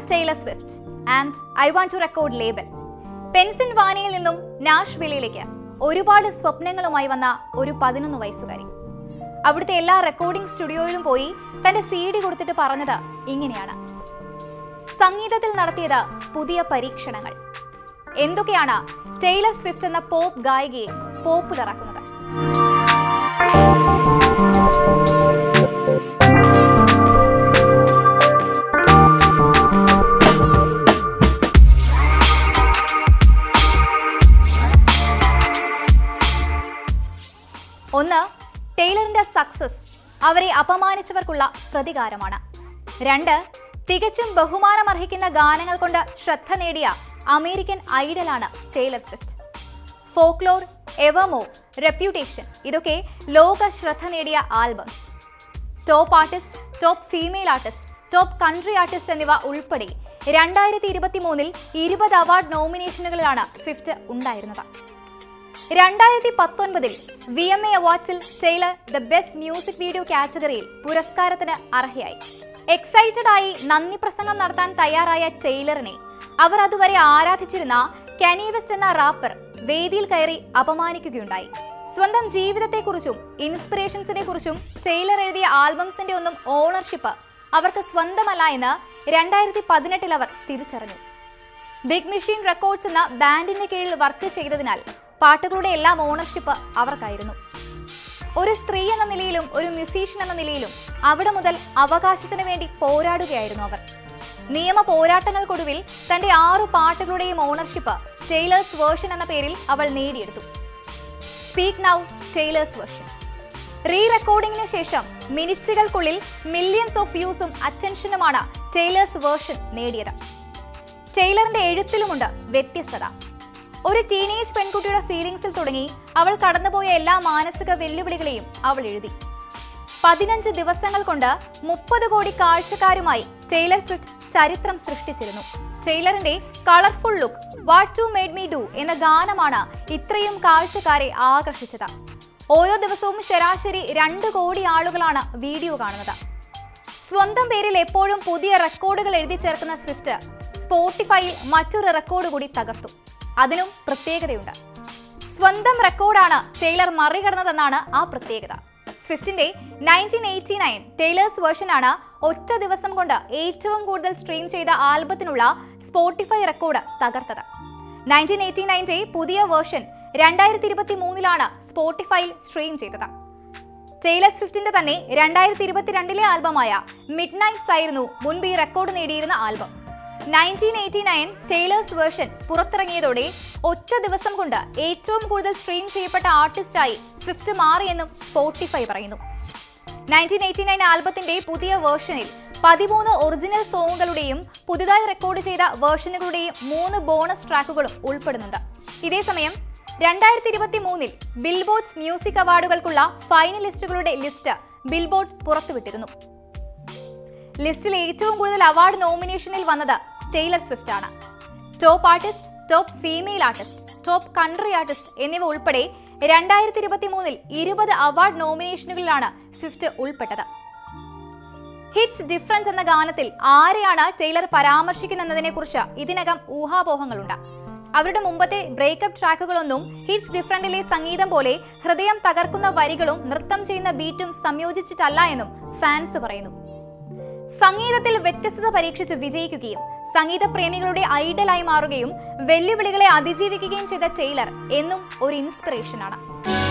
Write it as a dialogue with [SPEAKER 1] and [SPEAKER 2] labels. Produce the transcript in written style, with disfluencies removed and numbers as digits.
[SPEAKER 1] Taylor Swift and I want to record label. പെൻസിൽവാനിയയിൽ നിന്നും നാഷ്വില്ലിലേക്ക് ഒരുപാട് സ്വപ്നങ്ങളുമായി വന്ന ഒരു 11 വയസ്സുകാരി. അവിടുത്തെ എല്ലാ റെക്കോർഡിംഗ് സ്റ്റുഡിയോയിലും പോയി തന്റെ CD കൊടുത്തിട്ട് പറഞ്ഞത് ഇങ്ങനെയാണ്: സംഗീതത്തിൽ നടത്തിയത് പുതിയ പരീക്ഷണങ്ങൾ. എന്തൊക്കെയാണ് ടൈലർ സ്വിഫ്റ്റ് എന്ന പോപ്പ് ഗായികയെ പോപ്പുലർ ആക്കുന്നത്? ഒന്ന്, ടൈലറിന്റെ സക്സസ് അവരെ അപമാനിച്ചവർക്കുള്ള പ്രതികാരമാണ്. 2, തികച്ചും ബഹുമാനമർഹിക്കുന്ന ഗാനങ്ങൾ കൊണ്ട് ശ്രദ്ധ നേടിയ അമേരിക്കൻ ഐഡലാണ് Taylor Swift. Folklore, evermore, reputation ഇതൊക്കെ ലോക ശ്രദ്ധ നേടിയ albums. Top artist, top female artist, top country artist എന്നിവ ഉൾപ്പെടെ 2023 20 അവാർഡ് നോമിനേഷനുകളിലാണ് സ്വിഫ്റ്റ് ഉണ്ടായിരുന്നത്. 2019 VMA അവാർഡ്സിൽ Taylor the best music video കാറ്റഗറിയിൽ പുരസ്കാരത്തിന് അർഹയായി. എക്സൈറ്റഡ് ആയി നന്ദി പ്രസംഗം നടത്താൻ തയ്യാറായ ടൈലറിനെ അവർ അതുവരെ ആരാധിച്ചിരുന്ന കെനി വെസ്റ്റ് എന്ന റാപ്പർ വേദിയിൽ കയറി അപമാനിക്കുകയുണ്ടായി. സ്വന്തം ജീവിതത്തെക്കുറിച്ചും ഇൻസ്പിറേഷൻസിനെ കുറിച്ചും ടൈലർ എഴുതിയ ആൽബംസിന്റെ ഒന്നും ഓണർഷിപ്പ് അവർക്ക് സ്വന്തമല്ല എന്ന് 2018 അവർ തിരിച്ചറിഞ്ഞു. ബിഗ് മെഷീൻ റെക്കോർഡ്സ് എന്ന ബാൻഡിന്റെ കീഴിൽ വർക്ക് ചെയ്തതിനാൽ പാട്ടുകളുടെ എല്ലാം ഓണർഷിപ്പ് അവർക്കായിരുന്നു. ഒരു സ്ത്രീ എന്ന നിലയിലും ഒരു മ്യൂസീഷ്യൻ എന്ന നിലയിലും അവിടെ മുതൽ അവകാശത്തിന് വേണ്ടി പോരാടുകയായിരുന്നു അവർ. നിയമ പോരാട്ടങ്ങൾക്കൊടുവിൽ തന്റെ 6 പാട്ടുകളുടെയും ഓണർഷിപ്പ് ടൈലേഴ്സ് വേർഷൻ എന്ന പേരിൽ അവൾ നേടിയെടുത്തു. Speak now Taylor's version. റീ റെക്കോർഡിംഗിന് ശേഷം മിനിറ്റുകൾക്കുള്ളിൽ മില്യൺസ് ഓഫ് വ്യൂസും അറ്റൻഷനുമാണ് ടൈലേഴ്സ് വേർഷൻ നേടിയത്. ടൈലറിന്റെ എഴുത്തിലുമുണ്ട് വ്യത്യസ്തത. ഒരു ടീനേജ് പെൺകുട്ടിയുടെ ഫീലിംഗ്സിൽ തുടങ്ങി അവൾ കടന്നുപോയ എല്ലാ മാനസിക വെല്ലുവിളികളെയും അവൾ എഴുതി. 15 ദിവസങ്ങൾ കൊണ്ട് 30 കോടി കാഴ്ചക്കാരുമായി ടൈലർ സ്വിഫ്റ്റ് ചരിത്രം സൃഷ്ടിച്ചിരുന്നു. ടൈലറിന്റെ colourful look what to made me do എന്ന ഗാനമാണ് ഇത്രയും കാഴ്ചക്കാരെ ആകർഷിച്ചത്. ഓരോ ദിവസവും ശരാശരി 2 കോടി ആളുകളാണ് വീഡിയോ കാണുന്നത്. സ്വന്തം പേരിൽ എപ്പോഴും പുതിയ റെക്കോർഡുകൾ എഴുതി ചേർക്കുന്ന സ്വിഫ്റ്റ് സ്പോട്ടിഫൈയിൽ മറ്റൊരു റെക്കോർഡ് കൂടി തകർത്തു. അതിനും പ്രത്യേകതയുണ്ട്. സ്വന്തം റെക്കോർഡാണ് ടൈലർ മറികടന്നതെന്നാണ് ആ പ്രത്യേകത. സ്വിഫ്റ്റിന്റെ 1989 ടൈലേഴ്സ് വേർഷനാണ് ഒറ്റ ദിവസം കൊണ്ട് ഏറ്റവും കൂടുതൽ സ്ട്രീം ചെയ്ത ആൽബത്തിനുള്ള സ്പോട്ടിഫൈ റെക്കോർഡ് തകർത്തത്. 1989 പുതിയ വേർഷൻ 2023 സ്പോട്ടിഫൈയിൽ സ്ട്രീം ചെയ്തത്. ടൈലർ സ്വിഫ്റ്റിന്റെ തന്നെ 2022 ആൽബമായ മിഡ് നൈറ്റ്സ് ആയിരുന്നു മുൻപ് ഈ റെക്കോർഡ് നേടിയിരുന്ന ആൽബം. 1989 ടൈലേഴ്സ് വേർഷൻ പുറത്തിറങ്ങിയതോടെ ഒറ്റ ദിവസം കൊണ്ട് ഏറ്റവും കൂടുതൽ സ്ട്രീം ചെയ്യപ്പെട്ട ആർട്ടിസ്റ്റായി സ്വിഫ്റ്റ് മാറിയെന്നും സ്പോട്ടിഫൈ പറയുന്നു. 1989 ആൽബത്തിന്റെ പുതിയ വേർഷനിൽ 13 ഒറിജിനൽ സോങ്ങുകളുടെയും പുതുതായി റെക്കോർഡ് ചെയ്ത വേർഷനുകളുടെയും 3 ബോണസ് ട്രാക്കുകളും ഉൾപ്പെടുന്നുണ്ട്. ഇതേസമയം 2023 ബിൽബോർഡ് മ്യൂസിക് അവാർഡുകൾക്കുള്ള ഫൈനലിസ്റ്റുകളുടെ ലിസ്റ്റ് ബിൽബോർഡ് പുറത്തുവിട്ടിരുന്നു. ലിസ്റ്റിൽ ഏറ്റവും കൂടുതൽ അവാർഡ് നോമിനേഷനിൽ വന്നത് ടൈലർ സ്വിഫ്റ്റ് ആണ്. Top artist, top female artist, top country artist എന്നിവ ഉൾപ്പെടെ 2023 20 അവാർഡ് നോമിനേഷനുകളിലാണ് സ്വിഫ്റ്റ് ഉൾപ്പെട്ടത്. ഹിറ്റ്സ് ഡിഫറൻസ് എന്ന ഗാനത്തിൽ ആരെയാണ് ടൈലർ പരാമർശിക്കുന്നതിനെ കുറിച്ച് ഇതിനകം ഊഹാപോഹങ്ങളുണ്ട്. അവരുടെ മുമ്പത്തെ ബ്രേക്കപ്പ് ട്രാക്കുകളൊന്നും ഹിറ്റ്സ് ഡിഫറൻറ്റിലെ സംഗീതം പോലെ ഹൃദയം തകർക്കുന്ന വരികളും നൃത്തം ചെയ്യുന്ന ബീറ്റും സംയോജിച്ചിട്ടല്ല എന്നും ഫാൻസ് പറയുന്നു. സംഗീതത്തിൽ വ്യത്യസ്തത പരീക്ഷിച്ച് വിജയിക്കുകയും സംഗീത പ്രേമികളുടെ ഐഡലായി മാറുകയും വെല്ലുവിളികളെ അതിജീവിക്കുകയും ചെയ്ത ടൈലർ എന്നും ഒരു ഇൻസ്പിറേഷനാണ്.